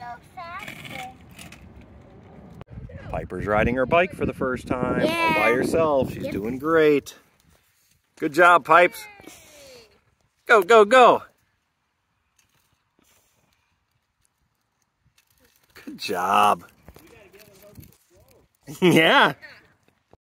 faster. Piper's riding her bike for the first time, all Yeah. by herself. She's doing great. Good job, Pipes. Go, go, go. Good job. Yeah.